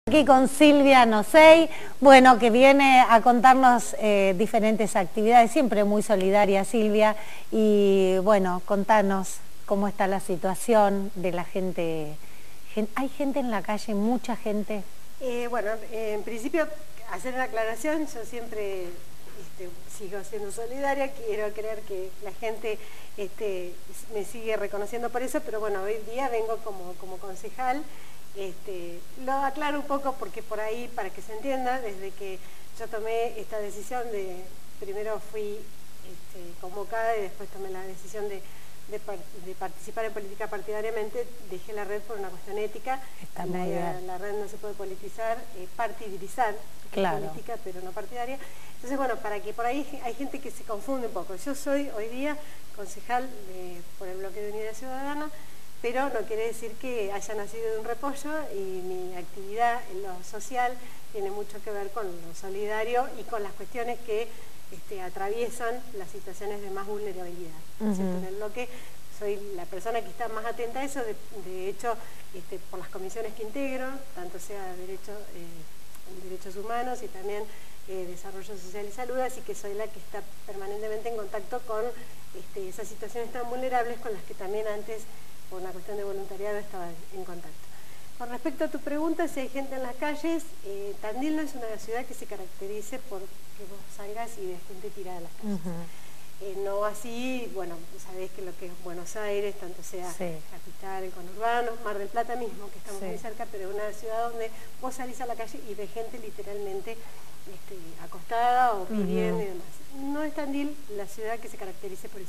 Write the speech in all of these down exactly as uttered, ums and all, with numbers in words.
Aquí con Silvia Nosey, bueno, que viene a contarnos eh, diferentes actividades, siempre muy solidaria Silvia, y bueno, contanos cómo está la situación de la gente. ¿Hay gente en la calle, mucha gente? Eh, bueno, eh, en principio, hacer una aclaración, yo siempre este, sigo siendo solidaria, quiero creer que la gente este, me sigue reconociendo por eso, pero bueno, hoy día vengo como, como concejal. Este, lo aclaro un poco porque por ahí, para que se entienda, desde que yo tomé esta decisión de, primero fui este, convocada y después tomé la decisión de, de, de participar en política partidariamente, dejé la red por una cuestión ética. Está muy la, bien. la red no se puede politizar, eh, partidizar, claro. política pero no partidaria. Entonces bueno, para que por ahí hay gente que se confunde un poco. Yo soy hoy día concejal de, por el bloque de Unidad Ciudadana, pero no quiere decir que haya nacido de un repollo, y mi actividad en lo social tiene mucho que ver con lo solidario y con las cuestiones que este, atraviesan las situaciones de más vulnerabilidad. Uh-huh. En el bloque soy la persona que está más atenta a eso, de, de hecho, este, por las comisiones que integro, tanto sea derecho, eh, derechos humanos y también eh, desarrollo social y salud, así que soy la que está permanentemente en contacto con este, esas situaciones tan vulnerables con las que también antes, por una cuestión de voluntariado, estaba en contacto. Con respecto a tu pregunta, si hay gente en las calles, eh, Tandil no es una ciudad que se caracterice por que vos salgas y ves gente tirada en las calles. Uh-huh. eh, no así, bueno, sabés que lo que es Buenos Aires, tanto sea sí. capital, el conurbano, Mar del Plata mismo, que estamos sí. muy cerca, pero es una ciudad donde vos salís a la calle y ves gente literalmente este, acostada o pidiendo uh-huh. y demás. No es Tandil la ciudad que se caracterice por eso.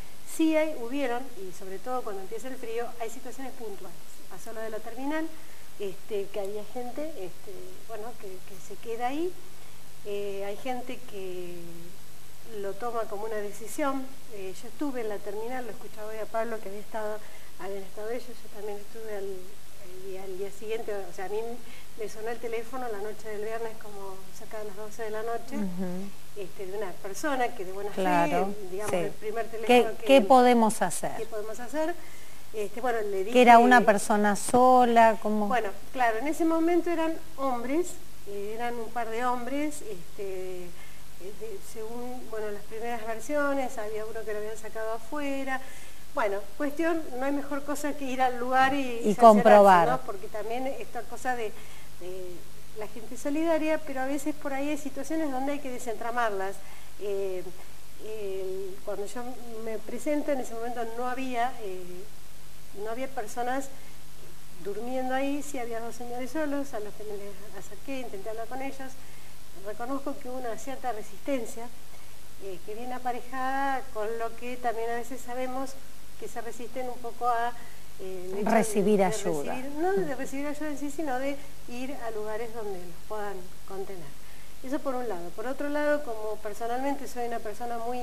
Sí hay, hubieron, y sobre todo cuando empieza el frío, hay situaciones puntuales. Pasó lo de la terminal, este, que había gente este, bueno, que, que se queda ahí. Eh, hay gente que lo toma como una decisión. Eh, yo estuve en la terminal, lo escuchaba hoy a Pablo, que había estado, habían estado ellos, yo también estuve al, el día, al día siguiente. O sea, a mí me sonó el teléfono la noche del viernes, como cerca de las doce de la noche. Uh-huh. Este, de una persona que de buena claro, fe, digamos, sí. el primer teléfono ¿Qué, que... ¿Qué podemos hacer? ¿Qué podemos hacer? Este, bueno, le dije... ¿Que era una persona sola? ¿Cómo? Bueno, claro, en ese momento eran hombres, eh, eran un par de hombres, este, de, según bueno, las primeras versiones, había uno que lo habían sacado afuera. Bueno, cuestión, no hay mejor cosa que ir al lugar y, y comprobar, ¿no? Porque también esta cosa de... de la gente solidaria, pero a veces por ahí hay situaciones donde hay que desentramarlas. Eh, eh, cuando yo me presento, en ese momento no había, eh, no había personas durmiendo ahí, sí había dos señores solos, a los que me les acerqué, intenté hablar con ellos. Reconozco que hubo una cierta resistencia, eh, que viene aparejada con lo que también a veces sabemos que se resisten un poco a Eh, recibir de, de ayuda. Recibir, no de recibir ayuda en sí, sino de ir a lugares donde los puedan contener. Eso por un lado. Por otro lado, como personalmente soy una persona muy,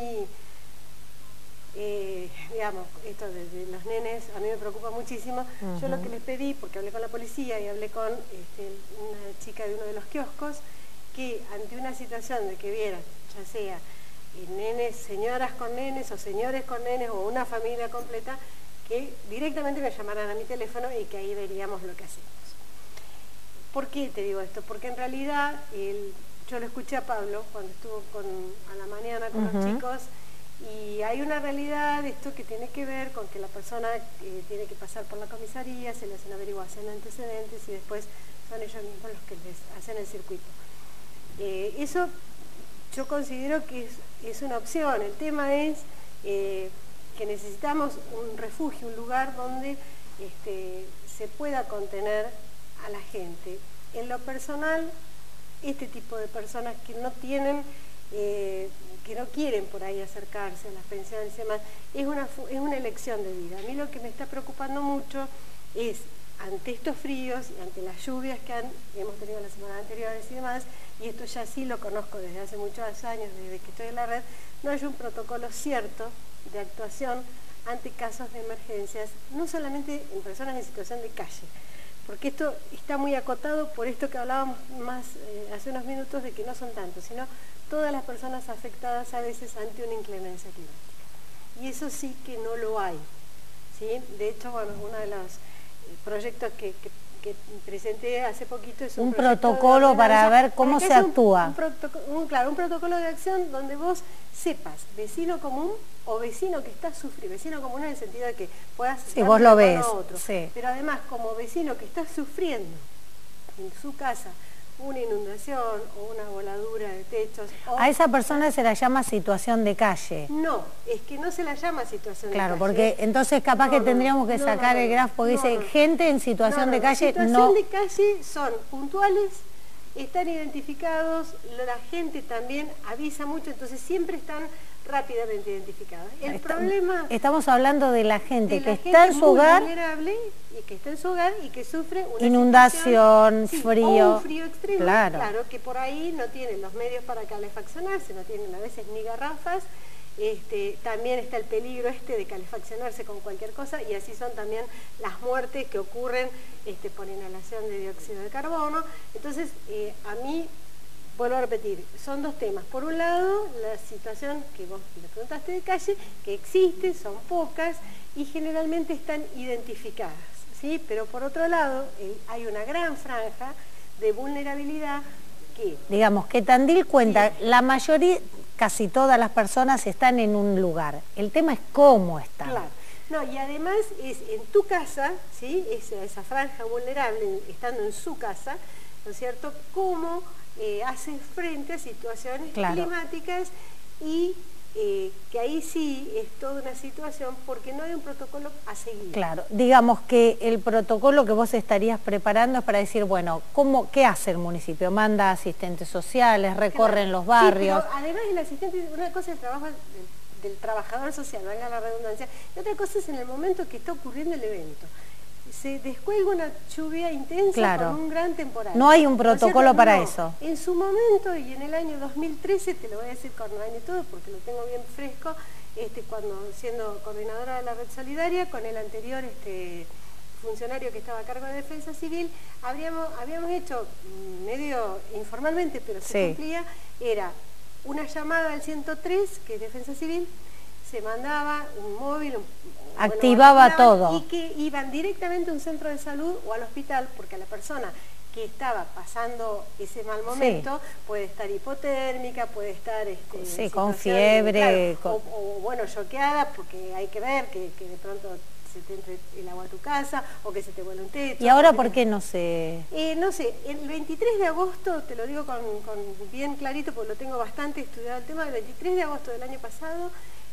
eh, digamos, esto de, de los nenes, a mí me preocupa muchísimo. Uh-huh. Yo lo que les pedí, porque hablé con la policía y hablé con este, una chica de uno de los kioscos, que ante una situación de que vieran, ya sea eh, nenes, señoras con nenes o señores con nenes o una familia completa, que directamente me llamaran a mi teléfono y que ahí veríamos lo que hacemos. ¿Por qué te digo esto? Porque en realidad el, yo lo escuché a Pablo cuando estuvo con, a la mañana con uh-huh. los chicos, y hay una realidad de esto que tiene que ver con que la persona eh, tiene que pasar por la comisaría, se le hacen averiguación de antecedentes y después son ellos mismos los que les hacen el circuito. Eh, eso yo considero que es, es una opción. El tema es... Eh, que necesitamos un refugio, un lugar donde este, se pueda contener a la gente. En lo personal, este tipo de personas que no tienen, eh, que no quieren por ahí acercarse a las pensiones y demás, es una, es una elección de vida. A mí lo que me está preocupando mucho es, ante estos fríos y ante las lluvias que han, hemos tenido las semanas anteriores y demás, y esto ya sí lo conozco desde hace muchos años, desde que estoy en la red, no hay un protocolo cierto de actuación ante casos de emergencias, no solamente en personas en situación de calle, porque esto está muy acotado por esto que hablábamos más eh, hace unos minutos, de que no son tantos, sino todas las personas afectadas a veces ante una inclemencia climática. Y eso sí que no lo hay, ¿sí? De hecho, bueno, uno de los proyectos que, que que presenté hace poquito es un, un protocolo para ver cómo para se actúa. Un, un, un, claro, un protocolo de acción donde vos sepas, vecino común o vecino que está sufriendo, vecino común en el sentido de que puedas sí, vos lo ves, a otro, sí. pero además como vecino que está sufriendo en su casa una inundación o una voladura de techos. O a esa persona se la llama situación de calle. No, es que no se la llama situación claro, de calle. Claro, porque entonces capaz no, que tendríamos que no, sacar no, no, el grafo, porque no, dice no. gente en situación no, no, de calle. Situación no. de calle son puntuales, están identificados, la gente también avisa mucho, entonces siempre están rápidamente identificados. El Está, problema... Estamos hablando de la gente de que la está gente en su hogar... vulnerable y que está en su hogar y que sufre una inundación, sí, frío... o un frío extremo, claro. claro, que por ahí no tienen los medios para calefaccionarse, no tienen a veces ni garrafas. Este, también está el peligro este de calefaccionarse con cualquier cosa y así son también las muertes que ocurren este, por inhalación de dióxido de carbono. Entonces, eh, a mí... Vuelvo a repetir, son dos temas. Por un lado, la situación que vos me preguntaste de calle, que existe, son pocas y generalmente están identificadas, ¿sí? Pero por otro lado, eh, hay una gran franja de vulnerabilidad que... Digamos, que Tandil cuenta, sí. La mayoría, casi todas las personas están en un lugar. El tema es cómo están. Claro. No, y además es en tu casa, ¿sí? Esa, esa franja vulnerable, estando en su casa, ¿no es cierto?, cómo... Eh, hace frente a situaciones claro. climáticas y eh, que ahí sí es toda una situación porque no hay un protocolo a seguir. Claro, digamos que el protocolo que vos estarías preparando es para decir, bueno, ¿cómo, ¿qué hace el municipio? Manda asistentes sociales, recorren claro. los barrios. Sí, pero además el asistente, una cosa es el trabajo del, del trabajador social, valga la redundancia, y otra cosa es en el momento que está ocurriendo el evento. Se descuelga una lluvia intensa claro. con un gran temporal. No hay un protocolo para no. eso. En su momento, y en el año dos mil trece, te lo voy a decir con año y todo, porque lo tengo bien fresco, este, cuando siendo coordinadora de la Red Solidaria, con el anterior este, funcionario que estaba a cargo de Defensa Civil, habríamos, habíamos hecho, medio informalmente, pero se sí. cumplía, era una llamada al ciento tres, que es Defensa Civil, se mandaba un móvil, un, activaba bueno, todo. Y que iban directamente a un centro de salud o al hospital, porque a la persona que estaba pasando ese mal momento sí. puede estar hipotérmica, puede estar este, sí, con fiebre, claro, con... O, o bueno, choqueada, porque hay que ver que, que de pronto se te entre el agua a tu casa o que se te vuela un techo. ¿Y ahora por qué no se...? Eh, no sé, el veintitrés de agosto, te lo digo con, con bien clarito porque lo tengo bastante estudiado el tema, el veintitrés de agosto del año pasado,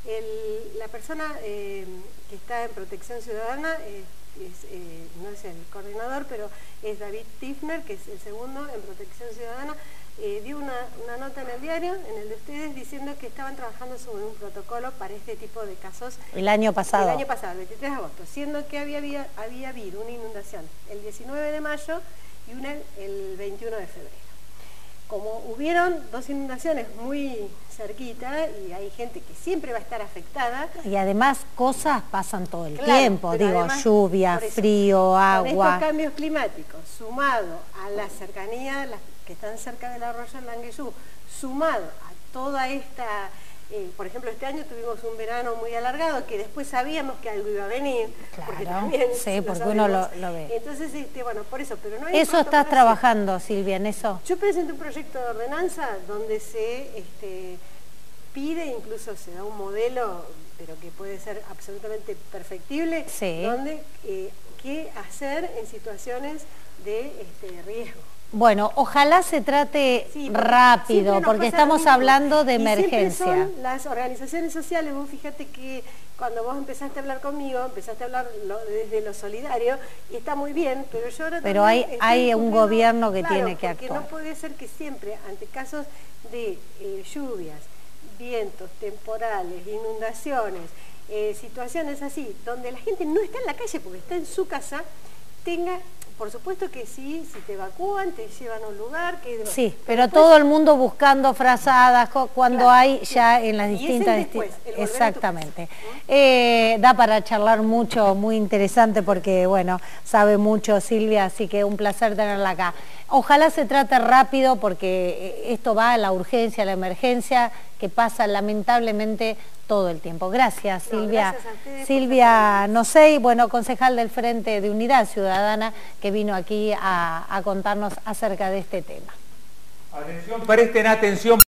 El, la persona eh, que está en Protección Ciudadana, eh, es, eh, no es el coordinador, pero es David Tifner, que es el segundo en Protección Ciudadana, eh, dio una, una nota en el diario, en el de ustedes, diciendo que estaban trabajando sobre un protocolo para este tipo de casos. El año pasado. El año pasado, el veintitrés de agosto, siendo que había, había, había habido una inundación el diecinueve de mayo y una el veintiuno de febrero. Como hubieron dos inundaciones muy cerquita y hay gente que siempre va a estar afectada. Y además cosas pasan todo el claro, tiempo, digo, además, lluvia, eso, frío, agua. Con estos cambios climáticos, sumado a la cercanía, las que están cerca del arroyo Langueyú, sumado a toda esta... Eh, por ejemplo, este año tuvimos un verano muy alargado que después sabíamos que algo iba a venir. Claro, porque también sí, porque uno lo, lo ve. Entonces, este, bueno, por eso, pero no hay ¿Eso estás trabajando, Silvia, en eso? Yo presenté un proyecto de ordenanza donde se este, pide, incluso se da un modelo, pero que puede ser absolutamente perfectible, sí. donde eh, qué hacer en situaciones de este, riesgo. Bueno, ojalá se trate sí, porque rápido, porque estamos hablando de emergencia. Son las organizaciones sociales, vos fíjate que cuando vos empezaste a hablar conmigo, empezaste a hablar lo, desde lo solidario, y está muy bien, pero yo ahora Pero hay, hay un gobierno que claro, tiene que porque actuar. No puede ser que siempre, ante casos de eh, lluvias, vientos, temporales, inundaciones, eh, situaciones así, donde la gente no está en la calle porque está en su casa, tenga... Por supuesto que sí, si te evacúan, te llevan a un lugar. Que... Sí, pero después... todo el mundo buscando frazadas cuando claro, hay sí. ya en las distintas... Y es el después, el exactamente. Eh, da para charlar mucho, muy interesante porque, bueno, sabe mucho Silvia, así que un placer tenerla acá. Ojalá se trate rápido porque esto va a la urgencia, a la emergencia, que pasa lamentablemente todo el tiempo. Gracias, No, Silvia. gracias a ustedes. Silvia Nosey, bueno, concejal del Frente de Unidad Ciudadana, que vino aquí a, a contarnos acerca de este tema. Atención, presten atención.